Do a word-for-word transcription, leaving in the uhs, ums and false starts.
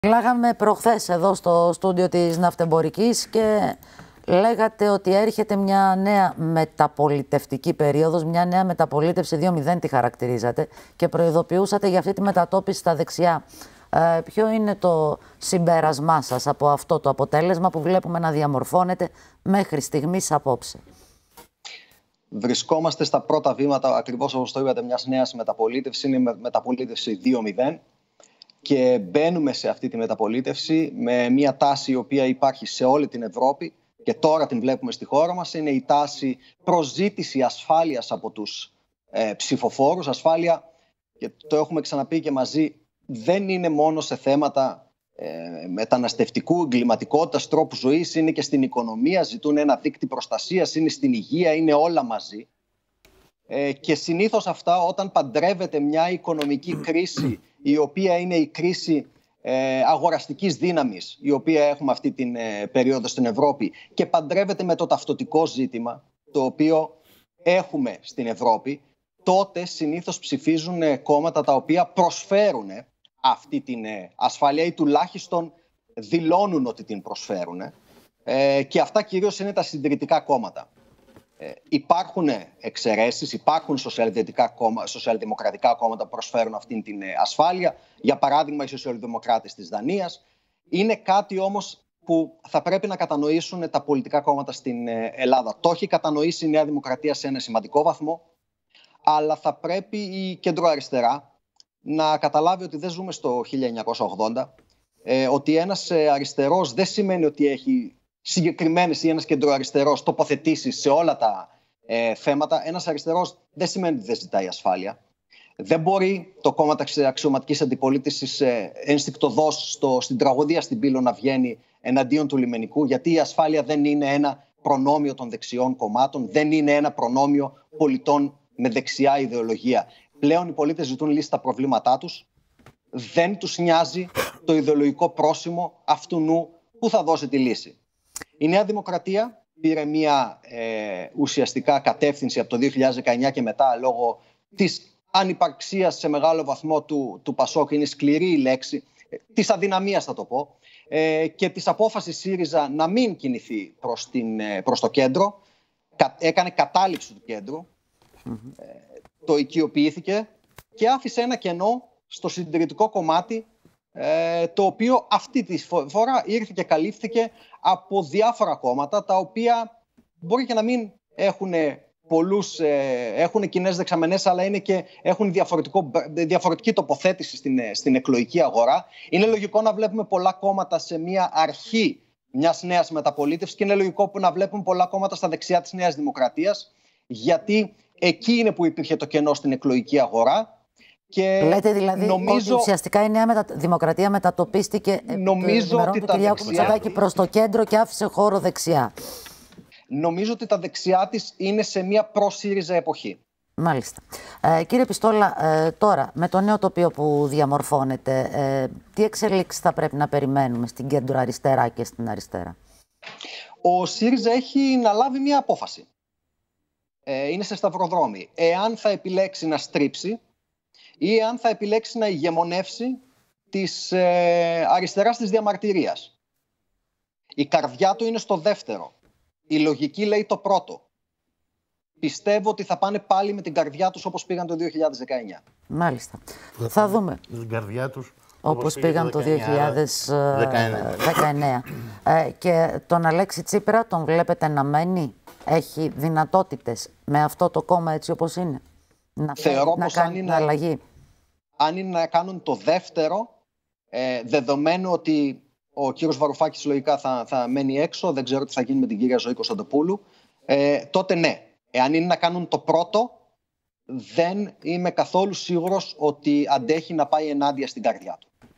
Μιλάγαμε προχθές εδώ στο στούντιο της Ναυτεμπορικής και λέγατε ότι έρχεται μια νέα μεταπολιτευτική περίοδος, μια νέα μεταπολίτευση δύο μηδέν τη χαρακτηρίζατε και προειδοποιούσατε για αυτή τη μετατόπιση στα δεξιά. Ε, ποιο είναι το συμπέρασμά σας από αυτό το αποτέλεσμα που βλέπουμε να διαμορφώνεται μέχρι στιγμής απόψε? Βρισκόμαστε στα πρώτα βήματα, ακριβώς όπως το είπατε, μιας νέας μεταπολίτευσης. Είναι μεταπολίτευση δύο μηδέν και μπαίνουμε σε αυτή τη μεταπολίτευση με μια τάση η οποία υπάρχει σε όλη την Ευρώπη και τώρα την βλέπουμε στη χώρα μας. Είναι η τάση προσζήτηση ασφάλειας από τους ε, ψηφοφόρους. Ασφάλεια, και το έχουμε ξαναπεί και μαζί, δεν είναι μόνο σε θέματα ε, μεταναστευτικού, εγκληματικότητας, τρόπου ζωής, είναι και στην οικονομία, ζητούν ένα δίκτυο προστασίας, είναι στην υγεία, είναι όλα μαζί. Ε, και συνήθως αυτά, όταν παντρεύεται μια οικονομική κρίση, η οποία είναι η κρίση ε, αγοραστικής δύναμης, η οποία έχουμε αυτή την ε, περίοδο στην Ευρώπη, και παντρεύεται με το ταυτοτικό ζήτημα, το οποίο έχουμε στην Ευρώπη, τότε συνήθως ψηφίζουν ε, κόμματα τα οποία προσφέρουν ε, αυτή την ε, ασφάλεια ή τουλάχιστον δηλώνουν ότι την προσφέρουν. Ε, και αυτά κυρίως είναι τα συντηρητικά κόμματα. Ε, υπάρχουν εξαιρέσεις, υπάρχουν κόμμα, σοσιαλδημοκρατικά κόμματα που προσφέρουν αυτήν την ασφάλεια. Για παράδειγμα, οι σοσιαλδημοκράτες της Δανίας. Είναι κάτι όμως που θα πρέπει να κατανοήσουν τα πολιτικά κόμματα στην Ελλάδα. Το έχει κατανοήσει η Νέα Δημοκρατία σε ένα σημαντικό βαθμό, αλλά θα πρέπει η κεντροαριστερά να καταλάβει ότι δεν ζούμε στο χίλια εννιακόσια ογδόντα, ε, ότι ένας αριστερός δεν σημαίνει ότι έχει συγκεκριμένες ή ένας κεντροαριστερός τοποθετήσεις σε όλα τα ε, θέματα. Ένας αριστερός δεν σημαίνει ότι δεν ζητάει ασφάλεια. Δεν μπορεί το κόμμα της αξιωματικής αντιπολίτευσης ε, ενστικτωδώς στην τραγωδία στην Πύλο να βγαίνει εναντίον του λιμενικού, γιατί η ασφάλεια δεν είναι ένα προνόμιο των δεξιών κομμάτων, δεν είναι ένα προνόμιο πολιτών με δεξιά ιδεολογία. Πλέον οι πολίτες ζητούν λύση στα προβλήματά τους. Δεν τους νοιάζει το ιδεολογικό πρόσημο αυτού νου που θα δώσει τη λύση. Η Νέα Δημοκρατία πήρε μια ε, ουσιαστικά κατεύθυνση από το δύο χιλιάδες δεκαεννιά και μετά, λόγω της ανυπαρξίας σε μεγάλο βαθμό του, του Πασόκ, είναι σκληρή η λέξη, ε, της αδυναμίας θα το πω, ε, και της απόφασης ΣΥΡΙΖΑ να μην κινηθεί προς, την, ε, προς το κέντρο. Κα, έκανε κατάληψη του κέντρου, ε, το οικειοποιήθηκε και άφησε ένα κενό στο συντηρητικό κομμάτι, Ε, το οποίο αυτή τη φορά ήρθε και καλύφθηκε από διάφορα κόμματα, τα οποία μπορεί και να μην έχουν πολλούς, ε, έχουν κοινές δεξαμενές, αλλά είναι και έχουν διαφορετικό, διαφορετική τοποθέτηση στην, στην εκλογική αγορά. Είναι λογικό να βλέπουμε πολλά κόμματα σε μια αρχή μιας νέας μεταπολίτευσης και είναι λογικό που να βλέπουμε πολλά κόμματα στα δεξιά της Νέας Δημοκρατίας, γιατί εκεί είναι που υπήρχε το κενό στην εκλογική αγορά. Και λέτε δηλαδή νομίζω, ότι ουσιαστικά η Νέα μετα... Δημοκρατία μετατοπίστηκε νομίζω ότι του τα Κυριάκου Μητσοτάκη προς το κέντρο και άφησε χώρο δεξιά. Νομίζω ότι τα δεξιά της είναι σε μια προ-ΣΥΡΙΖΑ εποχή. Μάλιστα. Ε, κύριε Πιστόλα, ε, τώρα με το νέο τοπίο που διαμορφώνεται, ε, τι εξελίξεις θα πρέπει να περιμένουμε στην κέντρο αριστερά και στην αριστερά? Ο ΣΥΡΙΖΑ έχει να λάβει μια απόφαση. Ε, είναι σε σταυροδρόμι. Εάν θα επιλέξει να στρίψει ή αν θα επιλέξει να ηγεμονεύσει της ε, αριστεράς της διαμαρτυρίας. Η καρδιά του είναι στο δεύτερο. Η λογική λέει το πρώτο. Πιστεύω ότι θα πάνε πάλι με την καρδιά τους όπως πήγαν το δύο χιλιάδες δεκαεννιά. Μάλιστα. Θα, θα δούμε. Την καρδιά τους όπως πήγαν το δύο χιλιάδες δεκαεννέα. ε, και τον Αλέξη Τσίπρα τον βλέπετε να μένει? Έχει δυνατότητες με αυτό το κόμμα έτσι όπως είναι να, Θεωρώ να πως κάνει αν είναι, την αλλαγή? Αν είναι να κάνουν το δεύτερο, ε, δεδομένου ότι ο κύριος Βαρουφάκης λογικά θα, θα μένει έξω, δεν ξέρω τι θα γίνει με την κυρία Ζωή Κωνσταντοπούλου, ε, τότε ναι. Εάν είναι να κάνουν το πρώτο, δεν είμαι καθόλου σίγουρος ότι αντέχει να πάει ενάντια στην καρδιά του.